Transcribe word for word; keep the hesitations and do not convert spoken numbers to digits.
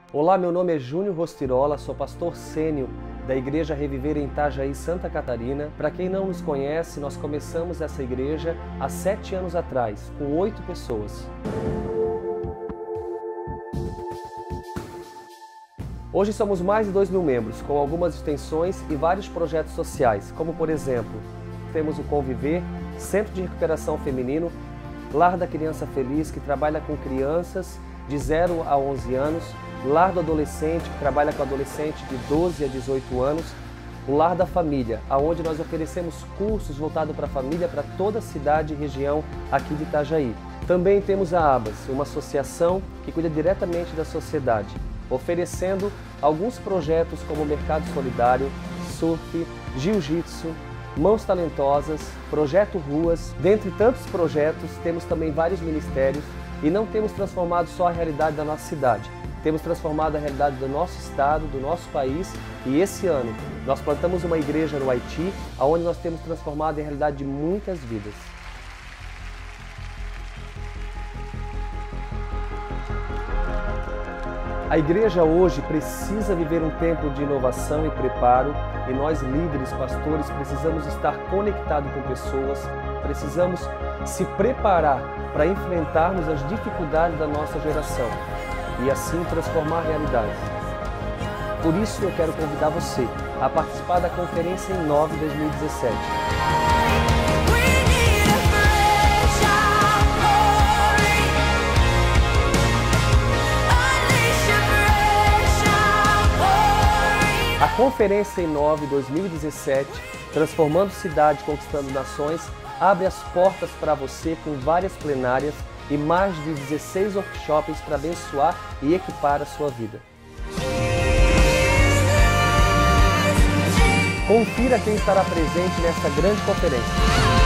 Olá, meu nome é Júnior Rostirola, sou pastor sênior da Igreja Reviver em Itajaí, Santa Catarina. Para quem não nos conhece, nós começamos essa igreja há sete anos atrás, com oito pessoas. Hoje somos mais de dois mil membros, com algumas extensões e vários projetos sociais, como por exemplo, temos o Conviver, Centro de Recuperação Feminino, Lar da Criança Feliz, que trabalha com crianças de zero a onze anos, Lar do Adolescente, que trabalha com adolescente de doze a dezoito anos, o Lar da Família, onde nós oferecemos cursos voltados para a família, para toda a cidade e região aqui de Itajaí. Também temos a ABAS, uma associação que cuida diretamente da sociedade, oferecendo alguns projetos como Mercado Solidário, Surf, Jiu-Jitsu, Mãos Talentosas, Projeto Ruas. Dentre tantos projetos, temos também vários ministérios e não temos transformado só a realidade da nossa cidade. Temos transformado a realidade do nosso estado, do nosso país, e esse ano nós plantamos uma igreja no Haiti, onde nós temos transformado a realidade de muitas vidas. A igreja hoje precisa viver um tempo de inovação e preparo, e nós líderes, pastores, precisamos estar conectados com pessoas, precisamos se preparar para enfrentarmos as dificuldades da nossa geração e assim transformar realidades. Por isso eu quero convidar você a participar da Conferência em Nove dois mil e dezessete. A Conferência em Nove dois mil e dezessete, Transformando Cidade, Conquistando Nações, abre as portas para você com várias plenárias e mais de dezesseis workshops para abençoar e equipar a sua vida. Confira quem estará presente nesta grande conferência.